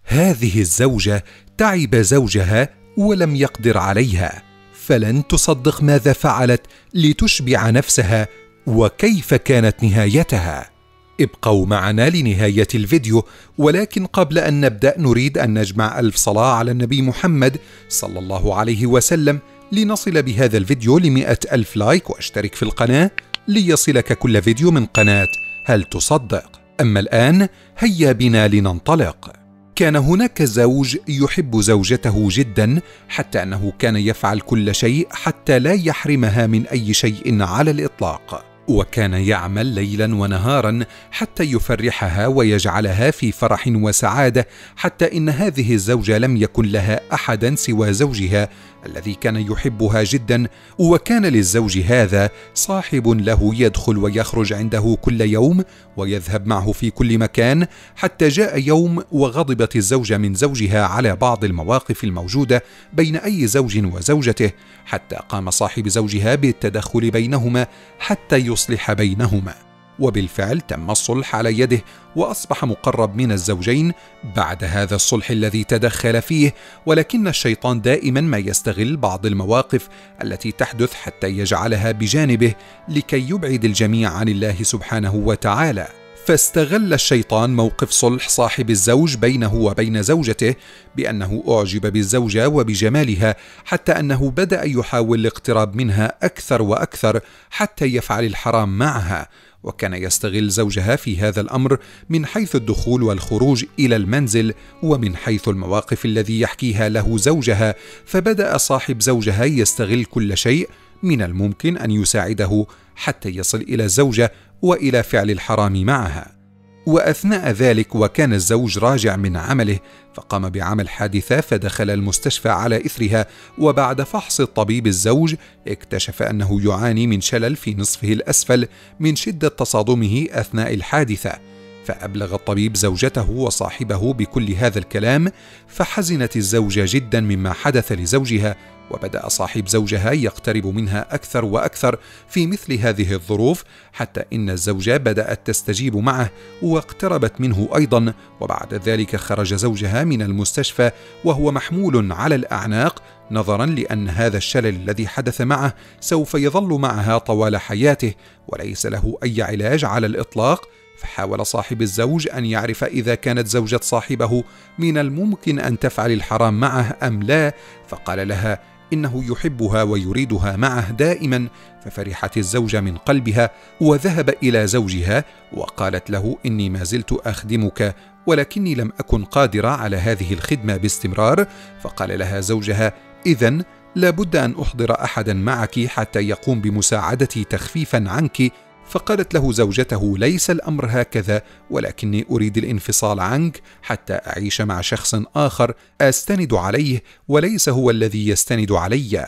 هذه الزوجة تعب زوجها ولم يقدر عليها، فلن تصدق ماذا فعلت لتشبع نفسها وكيف كانت نهايتها. ابقوا معنا لنهاية الفيديو، ولكن قبل أن نبدأ نريد أن نجمع 1000 صلاة على النبي محمد صلى الله عليه وسلم لنصل بهذا الفيديو ل100,000 لايك، واشترك في القناة ليصلك كل فيديو من قناة هل تصدق. أما الآن هيا بنا لننطلق. كان هناك زوج يحب زوجته جدا، حتى أنه كان يفعل كل شيء حتى لا يحرمها من أي شيء على الإطلاق، وكان يعمل ليلا ونهارا حتى يفرحها ويجعلها في فرح وسعادة، حتى إن هذه الزوجة لم يكن لها أحدا سوى زوجها الذي كان يحبها جدا. وكان للزوج هذا صاحب له يدخل ويخرج عنده كل يوم ويذهب معه في كل مكان، حتى جاء يوم وغضبت الزوجة من زوجها على بعض المواقف الموجودة بين أي زوج وزوجته، حتى قام صاحب زوجها بالتدخل بينهما حتى يصلح بينهما. وبالفعل تم الصلح على يده، وأصبح مقرب من الزوجين بعد هذا الصلح الذي تدخل فيه. ولكن الشيطان دائما ما يستغل بعض المواقف التي تحدث حتى يجعلها بجانبه لكي يبعد الجميع عن الله سبحانه وتعالى. فاستغل الشيطان موقف صلح صاحب الزوج بينه وبين زوجته بأنه أعجب بالزوجة وبجمالها، حتى أنه بدأ يحاول الاقتراب منها أكثر وأكثر حتى يفعل الحرام معها. وكان يستغل زوجها في هذا الأمر من حيث الدخول والخروج إلى المنزل، ومن حيث المواقف الذي يحكيها له زوجها. فبدأ صاحب زوجها يستغل كل شيء من الممكن أن يساعده حتى يصل إلى الزوجة وإلى فعل الحرام معها. وأثناء ذلك وكان الزوج راجع من عمله، فقام بعمل حادثة فدخل المستشفى على إثرها. وبعد فحص الطبيب الزوج اكتشف أنه يعاني من شلل في نصفه الأسفل من شدة تصادمه أثناء الحادثة. فأبلغ الطبيب زوجته وصاحبه بكل هذا الكلام، فحزنت الزوجة جدا مما حدث لزوجها، وبدأ صاحب زوجها يقترب منها أكثر وأكثر في مثل هذه الظروف، حتى إن الزوجة بدأت تستجيب معه واقتربت منه أيضا. وبعد ذلك خرج زوجها من المستشفى وهو محمول على الأعناق، نظرا لأن هذا الشلل الذي حدث معه سوف يظل معها طوال حياته وليس له أي علاج على الإطلاق. فحاول صاحب الزوج أن يعرف إذا كانت زوجة صاحبه من الممكن أن تفعل الحرام معه أم لا، فقال لها إنه يحبها ويريدها معه دائما. ففرحت الزوجة من قلبها وذهب إلى زوجها وقالت له إني ما زلت أخدمك ولكني لم أكن قادرة على هذه الخدمة باستمرار. فقال لها زوجها إذن لابد أن أحضر أحدا معك حتى يقوم بمساعدتي تخفيفا عنك. فقالت له زوجته ليس الأمر هكذا، ولكني أريد الانفصال عنك حتى أعيش مع شخص آخر أستند عليه وليس هو الذي يستند علي.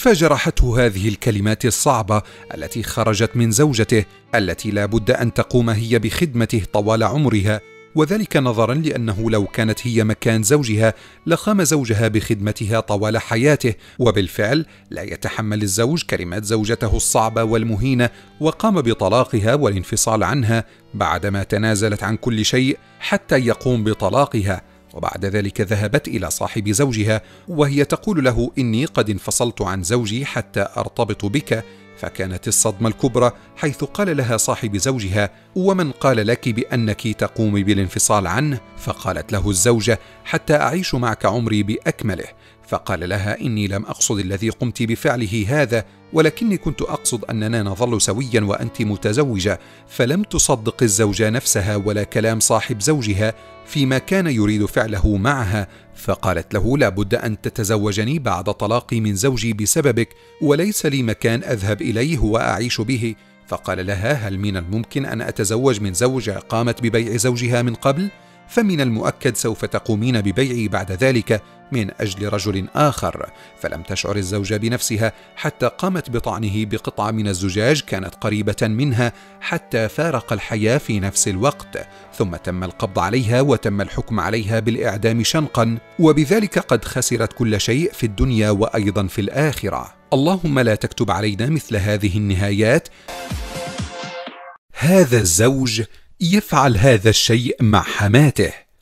فجرحته هذه الكلمات الصعبة التي خرجت من زوجته، التي لا بد أن تقوم هي بخدمته طوال عمرها، وذلك نظرا لأنه لو كانت هي مكان زوجها لقام زوجها بخدمتها طوال حياته. وبالفعل لا يتحمل الزوج كلمات زوجته الصعبة والمهينة، وقام بطلاقها والانفصال عنها بعدما تنازلت عن كل شيء حتى يقوم بطلاقها. وبعد ذلك ذهبت إلى صاحب زوجها وهي تقول له إني قد انفصلت عن زوجي حتى أرتبط بك. فكانت الصدمة الكبرى حيث قال لها صاحب زوجها ومن قال لك بأنك تقومي بالانفصال عنه؟ فقالت له الزوجة حتى أعيش معك عمري بأكمله. فقال لها إني لم أقصد الذي قمت بفعله هذا، ولكني كنت أقصد أننا نظل سويا وأنت متزوجة. فلم تصدق الزوجة نفسها ولا كلام صاحب زوجها فيما كان يريد فعله معها، فقالت له لابد أن تتزوجني بعد طلاقي من زوجي بسببك، وليس لي مكان أذهب إليه وأعيش به. فقال لها هل من الممكن أن أتزوج من زوجة قامت ببيع زوجها من قبل؟ فمن المؤكد سوف تقومين ببيعي بعد ذلك من أجل رجل آخر. فلم تشعر الزوجة بنفسها حتى قامت بطعنه بقطعة من الزجاج كانت قريبة منها حتى فارق الحياة في نفس الوقت، ثم تم القبض عليها وتم الحكم عليها بالإعدام شنقا، وبذلك قد خسرت كل شيء في الدنيا وأيضا في الآخرة. اللهم لا تكتب علينا مثل هذه النهايات. هذا الزوج يفعل هذا الشيء مع حماته،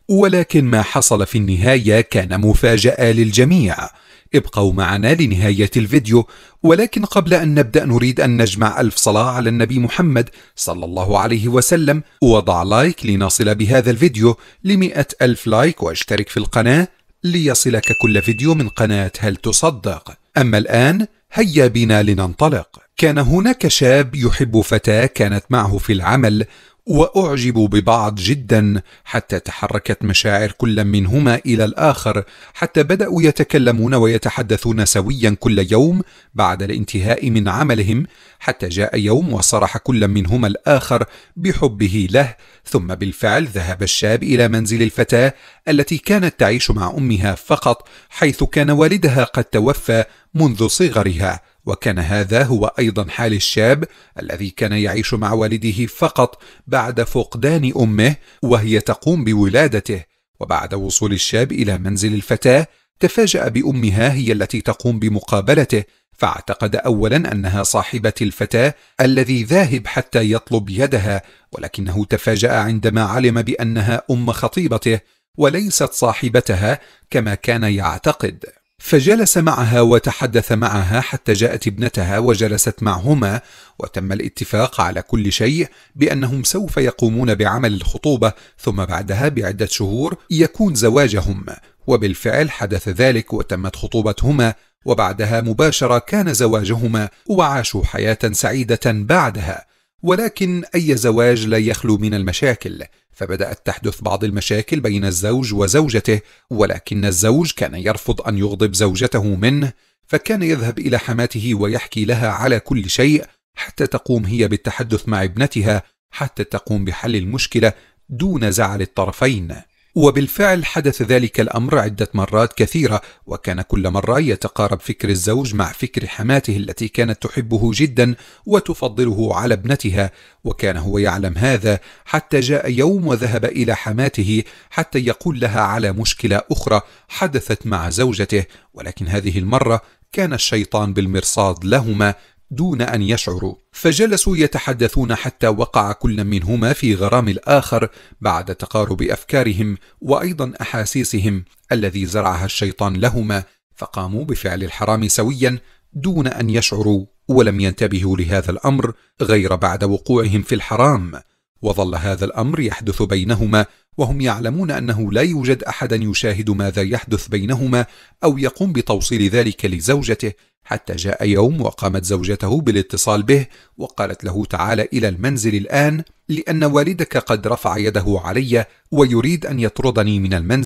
ولكن ما حصل في النهاية كان مفاجأة للجميع. ابقوا معنا لنهاية الفيديو، ولكن قبل أن نبدأ نريد أن نجمع 1000 صلاة على النبي محمد صلى الله عليه وسلم، وضع لايك لنصل بهذا الفيديو ل100,000 لايك، واشترك في القناة ليصلك كل فيديو من قناة هل تصدق. أما الآن هيا بنا لننطلق. كان هناك شاب يحب فتاة كانت معه في العمل، وأعجبوا ببعض جدا حتى تحركت مشاعر كل منهما إلى الآخر، حتى بدأوا يتكلمون ويتحدثون سويا كل يوم بعد الانتهاء من عملهم، حتى جاء يوم وصرح كل منهما الآخر بحبه له. ثم بالفعل ذهب الشاب إلى منزل الفتاة التي كانت تعيش مع أمها فقط، حيث كان والدها قد توفى منذ صغرها، وكان هذا هو أيضا حال الشاب الذي كان يعيش مع والده فقط بعد فقدان أمه وهي تقوم بولادته. وبعد وصول الشاب إلى منزل الفتاة تفاجأ بأمها هي التي تقوم بمقابلته، فاعتقد أولا أنها صاحبة الفتاة الذي ذاهب حتى يطلب يدها، ولكنه تفاجأ عندما علم بأنها أم خطيبته وليست صاحبتها كما كان يعتقد. فجلس معها وتحدث معها حتى جاءت ابنتها وجلست معهما، وتم الاتفاق على كل شيء بأنهم سوف يقومون بعمل الخطوبة، ثم بعدها بعدة شهور يكون زواجهم. وبالفعل حدث ذلك وتمت خطوبتهما، وبعدها مباشرة كان زواجهما، وعاشوا حياة سعيدة بعدها. ولكن أي زواج لا يخلو من المشاكل، فبدأت تحدث بعض المشاكل بين الزوج وزوجته، ولكن الزوج كان يرفض أن يغضب زوجته منه، فكان يذهب إلى حماته ويحكي لها على كل شيء حتى تقوم هي بالتحدث مع ابنتها حتى تقوم بحل المشكلة دون زعل الطرفين. وبالفعل حدث ذلك الأمر عدة مرات كثيرة، وكان كل مرة يتقارب فكر الزوج مع فكر حماته التي كانت تحبه جدا وتفضله على ابنتها، وكان هو يعلم هذا، حتى جاء يوم وذهب إلى حماته حتى يقول لها على مشكلة أخرى حدثت مع زوجته، ولكن هذه المرة كان الشيطان بالمرصاد لهما دون أن يشعروا، فجلسوا يتحدثون حتى وقع كل منهما في غرام الآخر بعد تقارب أفكارهم وأيضا أحاسيسهم الذي زرعها الشيطان لهما، فقاموا بفعل الحرام سويا دون أن يشعروا، ولم ينتبهوا لهذا الأمر غير بعد وقوعهم في الحرام. وظل هذا الأمر يحدث بينهما وهم يعلمون أنه لا يوجد أحد يشاهد ماذا يحدث بينهما أو يقوم بتوصيل ذلك لزوجته، حتى جاء يوم وقامت زوجته بالاتصال به وقالت له تعال إلى المنزل الآن، لأن والدك قد رفع يده علي ويريد أن يطردني من المنزل.